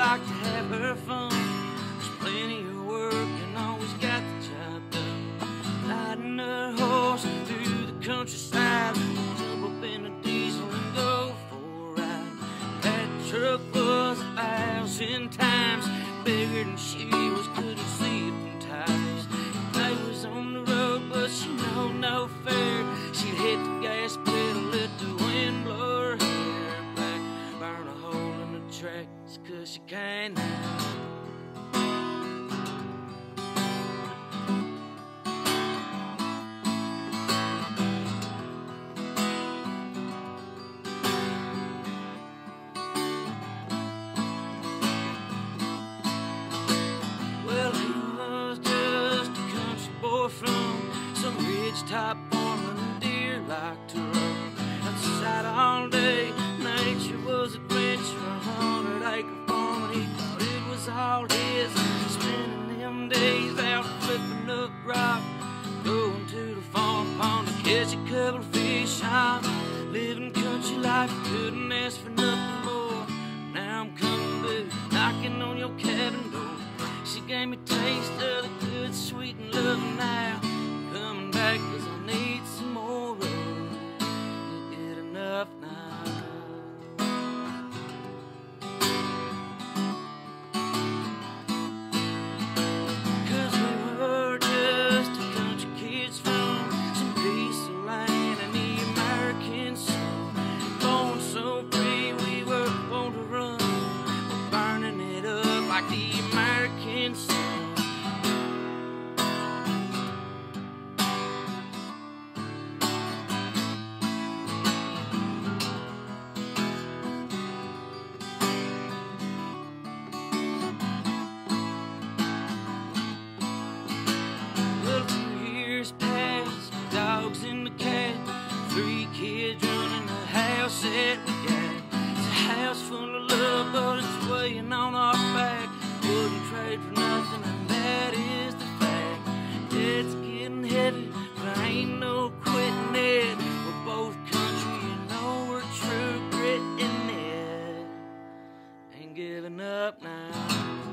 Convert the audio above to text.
like to have her fun. There's plenty of work and always got the job done. Riding her horse through the countryside, jump up in a diesel and go for a ride. That truck was 1,000 times bigger than she was, couldn't see it from tires. They was on the road, but she know no fair. She'd hit the gas pedal, let the wind blow her hair back, burn a hole in the tracks, 'cause she can't now. From some ridge-top farm and deer like to run outside all day. Nature was adventure, 100-acre farm, and he thought it was all his. Spending them days out flipping up rock, going to the farm pond to catch a couple of fish. I'm living country life, couldn't ask for nothing more. Now I'm coming back, knocking on your cabin door. She gave me a taste of the good, sweet and loving now. Coming back 'cause I need some more of it. Get enough now. 'Cause we were just a country kids from some piece of land in the American sun. Born so free, we were born to run. We're burning it up like the American sun. Well, 2 years passed, dogs and the cat, 3 kids running the house that we got. It's a house full of love, but it's weighing on our back. Wouldn't trade for nothing, and that is the fact. It's getting heavy, but I ain't no quitting it. We're both country, you know we're true grit in it. Ain't giving up now.